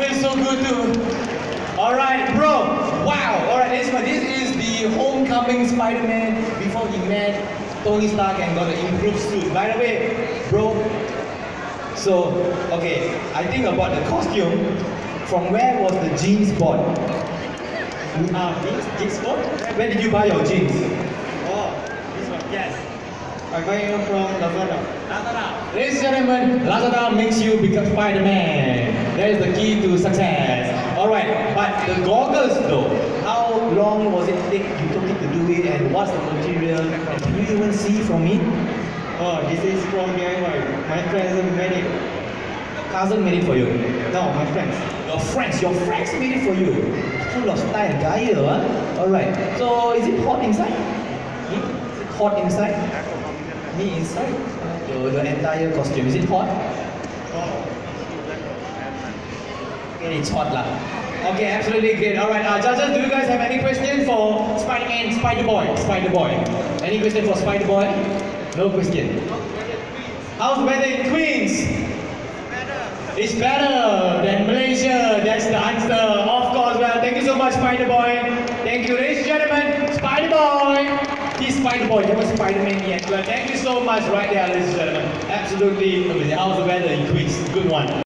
feels so good too. Alright, bro. Wow. Alright, this is the homecoming Spider-Man before he met Tony Stark and got an improved suit. By the way, bro. So, okay, I think about the costume. From where was the jeans bought? Jeans bought? Where did you buy your jeans? Oh, this one, yes. I buy it from Lazada. Lazada. Ladies and gentlemen, Lazada makes you become Spider-Man. That is the key to success. Alright, but the goggles though, how long was it take you took it to do it and what's the material? And can you even see from it? Oh, this is from DIY. My cousin made it. Cousin made it for you. No, my friends. Your friends made it for you. Full of style, gaya, huh? Alright, so is it hot inside? Is it hot inside? Me inside? The entire costume, is it hot? Oh. Okay, it's hot lah. Okay, absolutely great. Alright, judges, do you guys have any questions for Spider-Man, Spider-Boy? Any question for Spider-Boy? No question. How's the weather in Queens? It's better than Malaysia. That's the answer. Of course. Well, thank you so much, Spider-Boy. Thank you, ladies and gentlemen. Spider-Boy. He's Spider-Boy. He was Spider-Man yet. Well, thank you so much right there, ladies and gentlemen. Absolutely amazing. How's the weather in Queens? Good one.